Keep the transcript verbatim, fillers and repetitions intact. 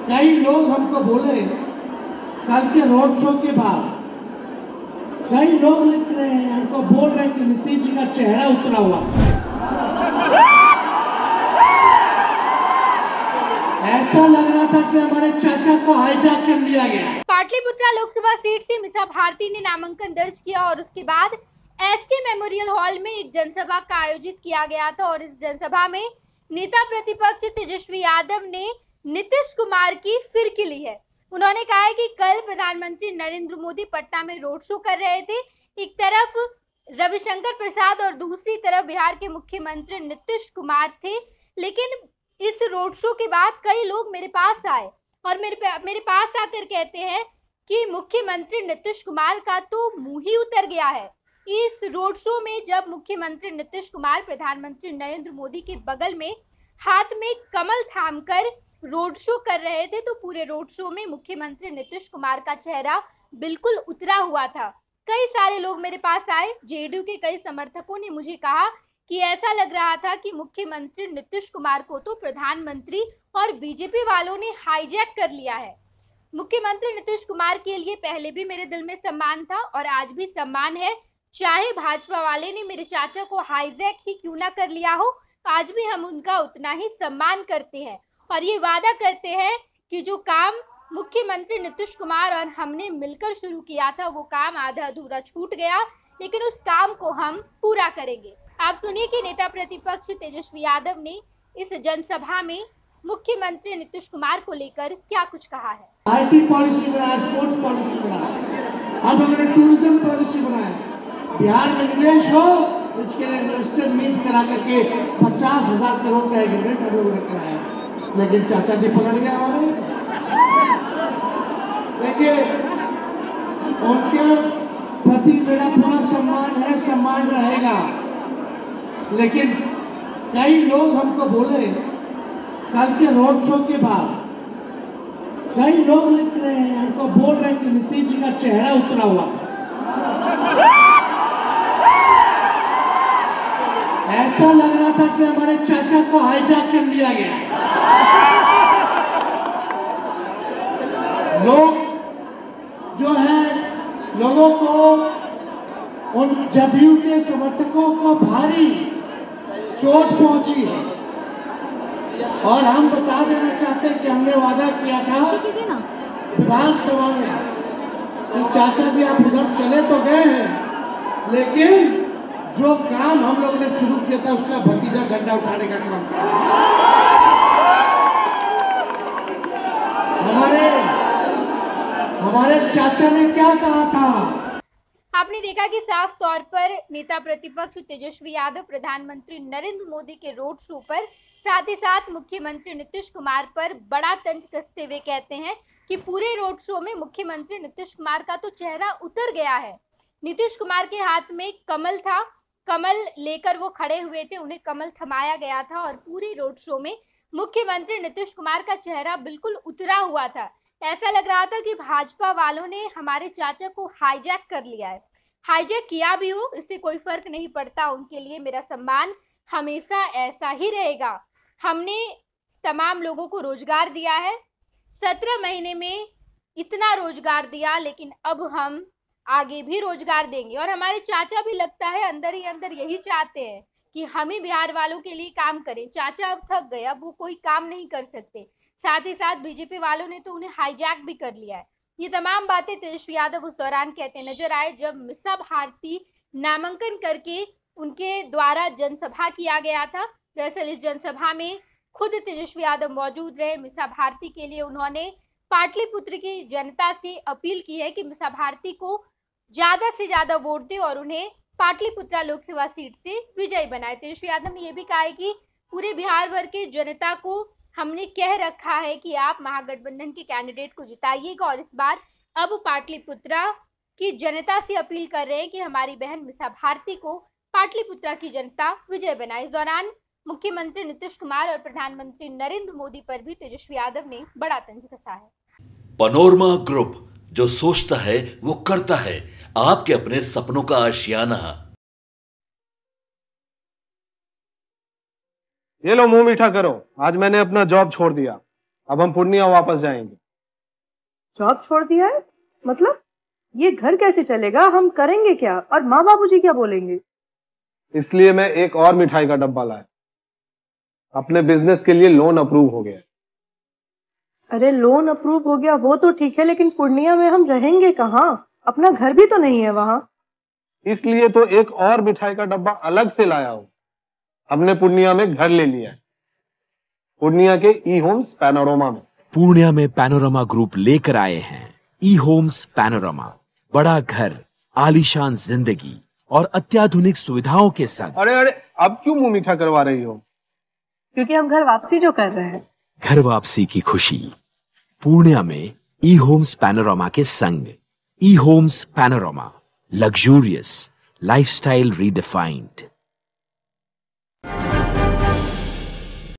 कई लोग हमको बोले कल के रोड शो के बाद, कई लोग लिख रहे हैं, हमको बोल रहे हैं कि नीतीश जी का चेहरा उतरा हुआ। ऐसा लग रहा था कि हमारे चाचा को हाईजैक कर लिया गया। पाटलिपुत्रा लोकसभा सीट से मीसा भारती ने नामांकन दर्ज किया और उसके बाद एसके मेमोरियल हॉल में एक जनसभा का आयोजित किया गया था और इस जनसभा में नेता प्रतिपक्ष तेजस्वी यादव ने नीतीश कुमार की फिरकी ली है। उन्होंने कहा है कि कल प्रधानमंत्री नरेंद्र मोदी पटना में रोड शो कर रहे थे। एक तरफ रविशंकर प्रसाद और दूसरी तरफ बिहार के मुख्यमंत्री नीतीश कुमार थे, लेकिन इस रोड शो के बाद कई लोग मेरे पास आए और मेरे मेरे पास आकर कहते हैं कि मुख्यमंत्री नीतीश कुमार का तो मुंह ही उतर गया है। इस रोड शो में जब मुख्यमंत्री नीतीश कुमार प्रधानमंत्री नरेंद्र मोदी के बगल में हाथ में कमल थामकर रोड शो कर रहे थे, तो पूरे रोड शो में मुख्यमंत्री नीतीश कुमार का चेहरा बिल्कुल उतरा हुआ था। कई सारे लोग मेरे पास आए। जेडीयू के कई समर्थकों ने मुझे कहा कि ऐसा लग रहा था कि मुख्यमंत्री नीतीश कुमार को तो प्रधानमंत्री और बीजेपी वालों ने हाईजैक कर लिया है। मुख्यमंत्री नीतीश कुमार के लिए पहले भी मेरे दिल में सम्मान था और आज भी सम्मान है। चाहे भाजपा वाले ने मेरे चाचा को हाईजैक ही क्यों ना कर लिया हो, आज भी हम उनका उतना ही सम्मान करते हैं और ये वादा करते हैं कि जो काम मुख्यमंत्री नीतीश कुमार और हमने मिलकर शुरू किया था वो काम आधा अधूरा छूट गया, लेकिन उस काम को हम पूरा करेंगे। आप सुनिए कि नेता प्रतिपक्ष तेजस्वी यादव ने इस जनसभा में मुख्यमंत्री नीतीश कुमार को लेकर क्या कुछ कहा है। आईटी पॉलिसी बनाया, स्पोर्ट्स पॉलिसी बनाया, हम लोगों ने टूरिज्म पॉलिसी बनाया, बिहार में निवेश हो इसके लिए इन्वेस्टर मीट करा करके पचास हजार करोड़ का एग्रीमेंट हम लोगों ने कराया, लेकिन चाचा जी पकड़ गए हमारे। देखिए, उनके प्रति मेरा पूरा सम्मान है, सम्मान रहेगा, लेकिन कई लोग हमको बोले कल के रोड शो के बाद, कई लोग लिख रहे हैं, हमको बोल रहे हैं कि नीतीश जी का चेहरा उतरा हुआ था। ऐसा लग रहा था कि हमारे चाचा को हाईजैक कर लिया गया। लोग जो है, लोगों को, उन जदयू के समर्थकों को भारी चोट पहुंची है और हम बता देना चाहते हैं कि हमने वादा किया था विधानसभा में कि चाचा जी आप उधर चले तो गए हैं, लेकिन जो काम हम लोगों ने शुरू किया था उसका भतीजा झंडा उठाने का काम हमारे हमारे चाचा ने क्या कहा था। आपने देखा कि साफ तौर पर नेता प्रतिपक्ष तेजस्वी यादव प्रधानमंत्री नरेंद्र मोदी के रोड शो पर, साथ ही साथ मुख्यमंत्री नीतीश कुमार पर बड़ा तंज कसते हुए कहते हैं कि पूरे रोड शो में मुख्यमंत्री नीतीश कुमार का तो चेहरा उतर गया है। नीतीश कुमार के हाथ में कमल था, कमल लेकर वो खड़े हुए थे, उन्हें कमल थमाया गया था और पूरे रोड शो में मुख्यमंत्री नीतीश कुमार का चेहरा बिल्कुल उतरा हुआ था। ऐसा लग रहा था कि भाजपा वालों ने हमारे चाचा को हाईजैक कर लिया है। हाईजैक किया भी हो, इससे कोई फर्क नहीं पड़ता, उनके लिए मेरा सम्मान हमेशा ऐसा ही रहेगा। हमने तमाम लोगों को रोजगार दिया है, सत्रह महीने में इतना रोजगार दिया, लेकिन अब हम आगे भी रोजगार देंगे और हमारे चाचा भी लगता है अंदर ही अंदर यही चाहते हैं कि हम ही बिहार वालों के लिए काम करें। चाचा अब थक गए, अब वो कोई काम नहीं कर सकते। साथ ही साथ बीजेपी वालों ने तो उन्हें हाईजैक भी कर लिया है। ये तमाम बातें तेजस्वी यादव उस दौरान कहते नजर आए जब मीसा भारती नामांकन करके उनके द्वारा जनसभा किया गया था। दरअसल इस जनसभा में खुद तेजस्वी यादव मौजूद रहे। मीसा भारती के लिए उन्होंने पाटलिपुत्र की जनता से अपील की है कि मीसा भारती को ज्यादा से ज्यादा वोट दे और उन्हें पाटलिपुत्रा लोकसभा सीट से विजयी बनाए। तेजस्वी यादव ने यह भी कहा है कि पूरे बिहार भर के जनता को हमने कह रखा है कि आप महागठबंधन के कैंडिडेट को जिताइएगा और इस बार अब पाटलिपुत्रा की जनता से अपील कर रहे हैं कि हमारी बहन मीसा भारती को पाटलिपुत्रा की जनता विजय बनाए। इस दौरान मुख्यमंत्री नीतीश कुमार और प्रधानमंत्री नरेंद्र मोदी पर भी तेजस्वी यादव ने बड़ा तंज कसा है। पनोरमा ग्रुप, जो सोचता है वो करता है। आपके अपने सपनों का आशियाना। ये लो मुंह मीठा करो, आज मैंने अपना जॉब छोड़ दिया अब हम पूर्णिया वापस जाएंगे। जॉब छोड़ दिया है? मतलब ये घर कैसे चलेगा? हम करेंगे क्या? और माँ बाबूजी क्या बोलेंगे? इसलिए मैं एक और मिठाई का डब्बा लाया। अपने बिजनेस के लिए लोन अप्रूव हो गया। अरे लोन अप्रूव हो गया वो तो ठीक है, लेकिन पूर्णिया में हम रहेंगे कहाँ? अपना घर भी तो नहीं है वहां। इसलिए तो एक और मिठाई का डब्बा अलग से लाया हूं। हमने पूर्णिया में घर ले लिया है, पूर्णिया के ई होम्स पैनोरमा में। पूर्णिया में पैनोरमा ग्रुप लेकर आए हैं ई होम्स पैनोरमा। बड़ा घर, आलीशान जिंदगी और अत्याधुनिक सुविधाओं के संग। अरे अरे अब क्यों मुंह मीठा करवा रही हो? क्योंकि हम घर वापसी जो कर रहे हैं। घर वापसी की खुशी पूर्णिया में ई होम्स पैनोरमा के संग। E homes panorama, luxurious lifestyle redefined.